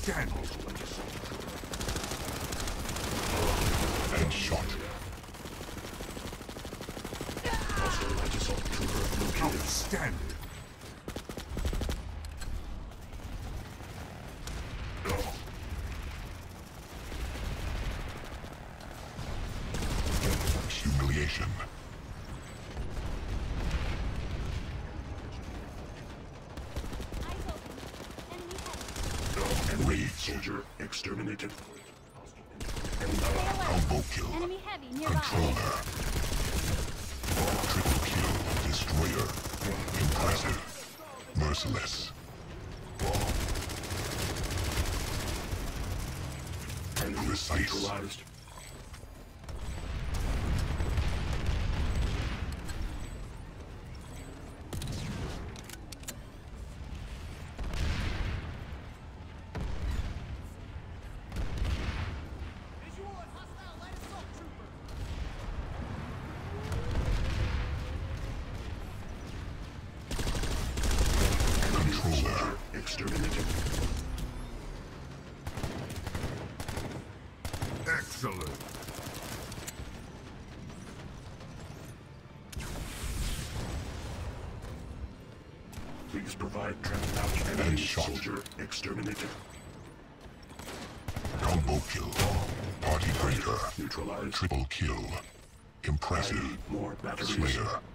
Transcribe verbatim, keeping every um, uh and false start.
Outstanding. Headshot. Outstanding. Humiliation. Raid Soldier exterminated. combo kill. Enemy heavy nearby. Controller. Triple kill. Destroyer. Impressive. Merciless. Precise. Neutralized. Controller. Exterminated. Excellent. Please provide transport. Enemy Headshot. soldier exterminated. Combo kill. Party breaker. Neutralized. Triple kill. I Impressive. need more batteries. Slayer.